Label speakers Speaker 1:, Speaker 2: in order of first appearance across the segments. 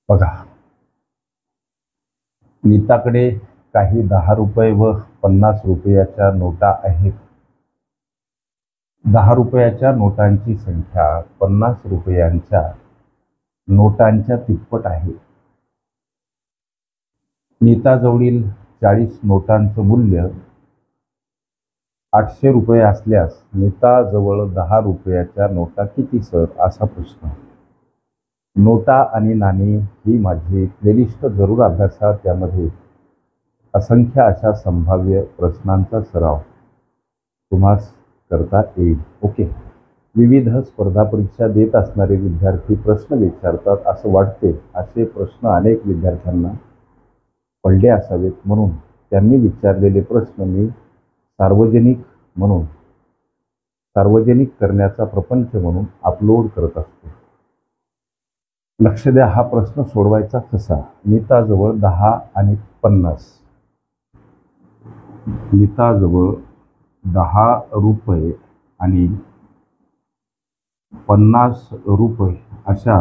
Speaker 1: बघा, नीताकडे काही 10 रुपये व 50 रुपयाच्या नोटा आहेत. 10 रुपयाच्या नोटांची संख्या 50 रुपयांच्या नोटांच्या तिप्पट आहे. नीताजवळील 40 नोटांचं मूल्य 800 रुपये असल्यास नीताजवळ 10 रुपयाच्या नोटा किती सर, असा प्रश्न. नोटा आणि नाणी ही माझी प्लेलिस्ट जरूर अभ्यासा. त्यामध्ये असंख्य अशा संभाव्य प्रश्नांचा सराव तुम्हास करता येईल. ओके. विविध स्पर्धा परीक्षा देत असणारे विद्यार्थी प्रश्न विचारतात असं वाटते. असे प्रश्न अनेक विद्यार्थ्यांना पडले असावेत, म्हणून त्यांनी विचारलेले प्रश्न मी सार्वजनिक करण्याचा प्रपंच म्हणून अपलोड करत असतो. लक्ष द्या, हा प्रश्न सोडवायचा कसा. नीताजवळ 10 आणि 50. नीताजवळ 10 रुपये आणि 50 रुपये अशा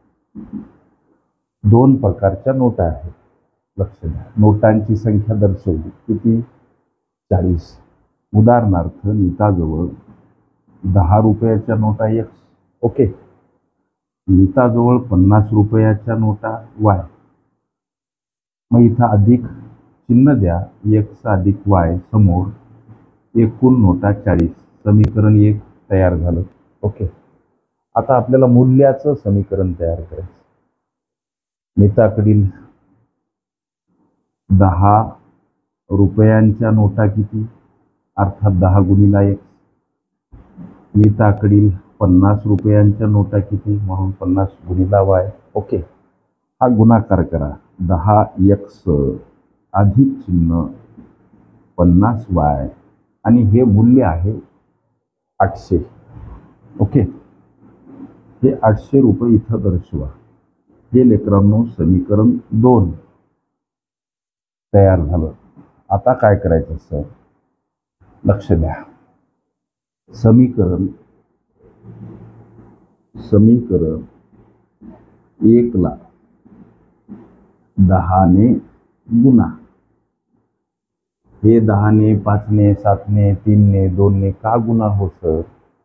Speaker 1: 2 प्रकारच्या नोटा आहेत. लक्ष द्या, नोटांची संख्या दर्शवली किती, 40. उदाहरणार्थ नीताजवळ 10 रुपयाच्या नोटा X. ओके. नीताजवळ 50 रुपयाच्या नोटा Y. मग इथं अधिक चिन्ह द्या, X अधिक Y समोर, एकूण नोटा 40. समीकरण 1 तयार झालं. ओके. आता आपल्याला मूल्याचं समीकरण तयार करायचं. नीताकडील 10 रुपयांच्या नोटा किती, अर्थात 10 गुणिला X. नीताकडील 50 रुपयांच्या नोटा किती, म्हणून 50 गुणिला Y. ओके. हा गुणाकार करा. 10X अधिक चिन्ह 50Y आणि हे मूल्य आहे 800. ओके. हे 800 रुपये इथं दर्शवा. हे लेकरांनो समीकरण 2 तयार झालं. आता काय करायचं सर, लक्ष द्या. समीकरण 1 ला 10 ने गुणा. हे 10 ने, 5 ने, 7 ने, 3 ने, 2 ने का गुणा हो सर.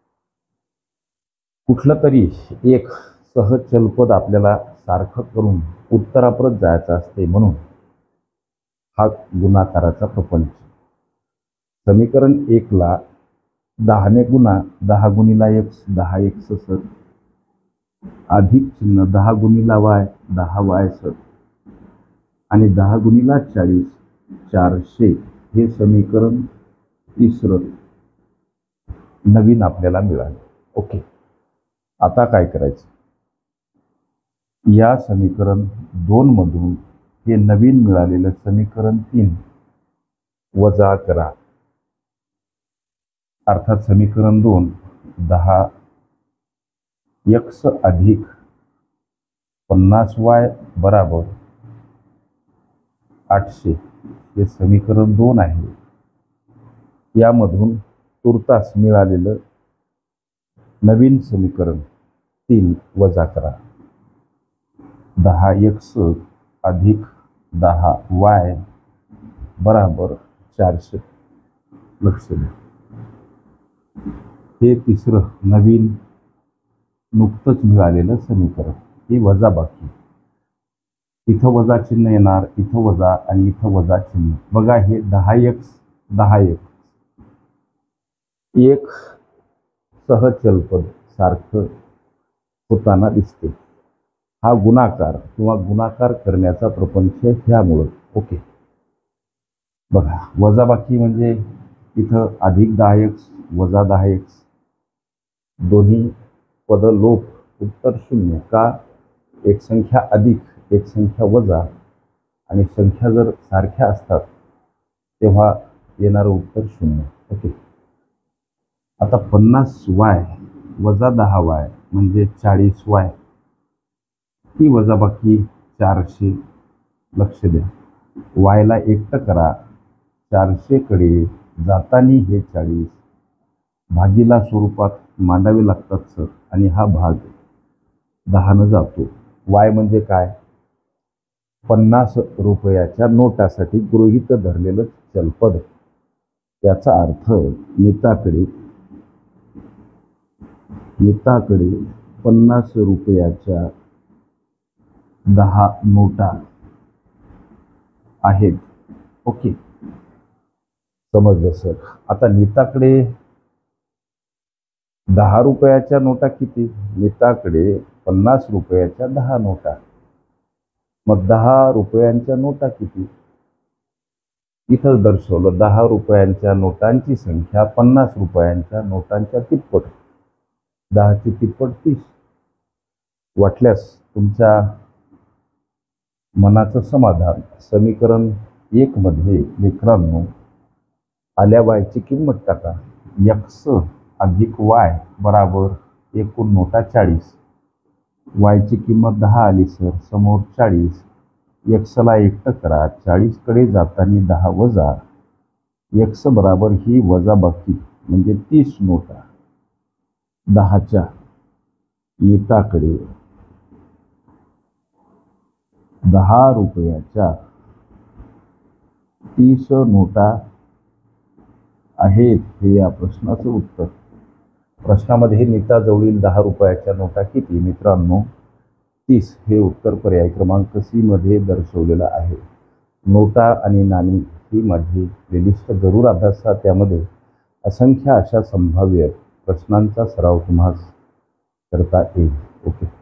Speaker 1: कुठलं तरी एक सहज चलपद आपल्याला सारखं करून उत्तराप्रत जायचं असते, म्हणून हा गुणाकाराचा प्रपंच. समीकरण 1 ला 10 ने गुणा. 10 गुणिला X 10X सर, अधिक चिन्ह 10 गुणिला Y 10Y सर, आणि 10 गुणिला 40 400. हे समीकरण 3 नवीन आपल्याला मिळालं. ओके. आता काय करायचं, या समीकरण 2 मधून हे नवीन मिळालेलं समीकरण 3 वजा करा. अर्थात समीकरण 2 10X अधिक 50Y बराबर 800. हे समीकरण 2 आहे. यामधून तुर्तास मिळालेलं नवीन समीकरण 3 वजा करा. 10X अधिक 10Y बराबर 400. लक्ष द्या, हे तिसरं नवीन नुकतंच मिळालेलं समीकरण. हे वजा बाकी. इथं वजा चिन्ह येणार, इथं वजा आणि इथं वजा चिन्ह. बघा, हे 10X एक सहज चलपद सारखं होताना दिसते. हा गुणाकार किंवा गुणाकार करण्याचा प्रपंच ह्यामुळं. ओके. बघा, वजाबाकी म्हणजे इथं अधिक 10X वजा 10X, दोन्ही पद लोप, उत्तर 0. का, एक संख्या अधिक एक संख्या वजा, आणि संख्या जर सारख्या असतात तेव्हा येणारं उत्तर 0. ओके. आता 50Y वजा 10Y म्हणजे 40Y. ही वजाबाकी 400. लक्ष द्या, Yला एकटं करा. 400 कडे जातानी हे 40 भागीला स्वरूपात मांडावे लागतात सर, आणि हा भाग 10 न जातो. Y म्हणजे काय, 50 रुपयाच्या नोटासाठी गृहीत धरलेलं चलपद. याचा अर्थ नीताकडे 50 रुपयाच्या 10 नोटा आहेत. ओके, समजलं सर. आता नीताकडे 10 रुपयाच्या नोटा किती? नीताकडे 50 रुपयाच्या 10 नोटा. मग 10 रुपयांच्या नोटा किती? इथं दर्शवलं 10 रुपयांच्या नोटांची संख्या 50 रुपयांच्या नोटांच्या तिप्पट. 10ची तिप्पट 30. वाटल्यास तुमच्या मनाचं समाधान समीकरण 1 मध्ये लेकरांनो आल्या वायची किंमत टाका. x अधिक y बराबर एकूण नोटा 40. वायची किंमत 10 आली सर, समोर 40. एक्सला एकटं करा. 40 कडे जाताना 10 वजा एक्स बराबर ही वजाबाकी म्हणजे 30 नोटा. 10च्या नीताकडे 10 रुपयाच्या 30 नोटा आहेत. हे या प्रश्नाचं उत्तर. प्रश्नामध्ये नीताजवळील 10 रुपयाच्या नोटा किती? मित्रांनो 30 हे उत्तर पर्याय क्रमांक सी मध्ये दर्शवलेलं आहे. नोटा आणि नाणी ही माझी प्लेलिस्ट जरूर अभ्यासा. त्यामध्ये असंख्य अशा संभाव्य प्रश्नांचा सराव तुम्हाला करता येईल. ओके.